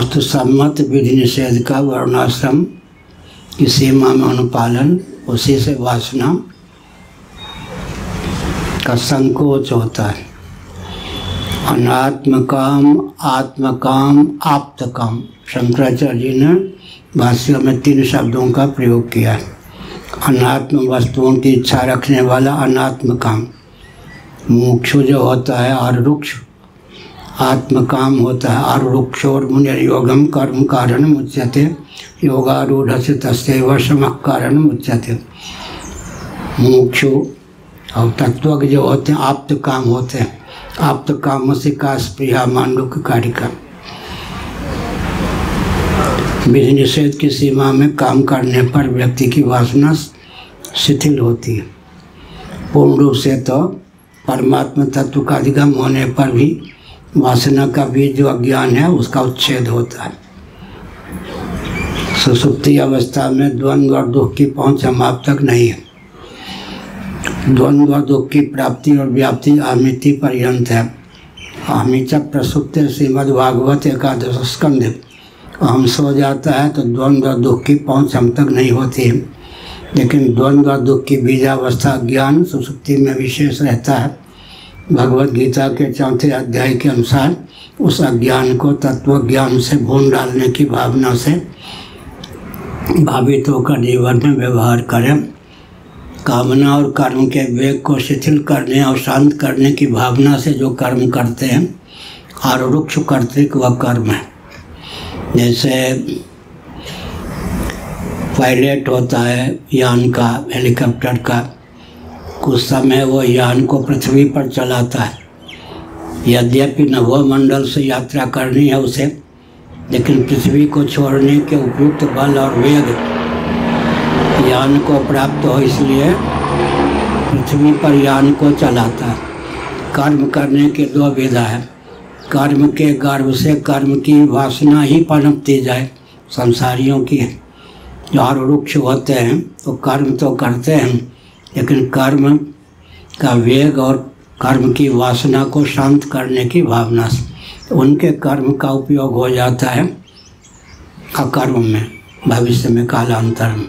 वास्तु सम्मत विधि निषेध का वर्णाश्रम की सीमा में अनुपालन, उसी से वासना का संकोच होता है। अनात्म काम, आत्मकाम, आप्तकाम, शंकराचार्य जी ने भाष्य में 3 शब्दों का प्रयोग किया है। अनात्म वस्तुओं की इच्छा रखने वाला अनात्म काम, मुमुक्षु जो होता है आरुरुक्ष, आत्मकाम होता है आरुरुक्षोर्मुनिर्योगम कर्म कारणम उच्यते, योगारूढ़स्य तस्यैव शमः कारणम उच्यते। मुमुक्षु और तत्वज्ञ जो होते हैं आप्त काम होते हैं। आप्त काम से का स्पृहा मांडुक्य कारिका। विधि निषेध की सीमा में काम करने पर व्यक्ति की वासना शिथिल होती है। पूर्ण रूप से तो परमात्मा तत्व का अधिगम होने पर भी वासना का बीज जो अज्ञान है उसका उच्छेद होता है। सुसुप्ति अवस्था में द्वंद्व और दुख की पहुंच हम आप तक नहीं है। द्वंद्व और दुख की प्राप्ति और व्याप्ति आमिति पर्यंत है। अहमिच प्रसुप्त श्रीमद्भागवत एकादश स्कंध। हम सो जाता है तो द्वंद्व और दुख की पहुंच हम तक नहीं होती है, लेकिन द्वंद्व और दुख की बीजावस्था ज्ञान सुसुप्ति में विशेष रहता है। भगवद गीता के 4थे अध्याय के अनुसार उस अज्ञान को तत्व ज्ञान से भून डालने की भावना से भावित होकर जीवन में व्यवहार करें। कामना और कर्म के वेग को शिथिल करने और शांत करने की भावना से जो कर्म करते हैं आरुरुक्ष कर्तृक वह कर्म है। जैसे पायलट होता है यान का, हेलीकॉप्टर का, कुछ समय वो यान को पृथ्वी पर चलाता है। यद्यपि नभोमंडल से यात्रा करनी है उसे, लेकिन पृथ्वी को छोड़ने के उपयुक्त बल और वेग यान को प्राप्त हो, इसलिए पृथ्वी पर यान को चलाता है। कर्म करने के 2 विधा है। कर्म के गर्भ से कर्म की वासना ही पनपती जाए। संसारियों की जो आरुरुक्ष होते हैं तो कर्म तो करते हैं, लेकिन कर्म का वेग और कर्म की वासना को शांत करने की भावना से तो उनके कर्म का उपयोग हो जाता है अकर्म में, भविष्य में, कालांतर में।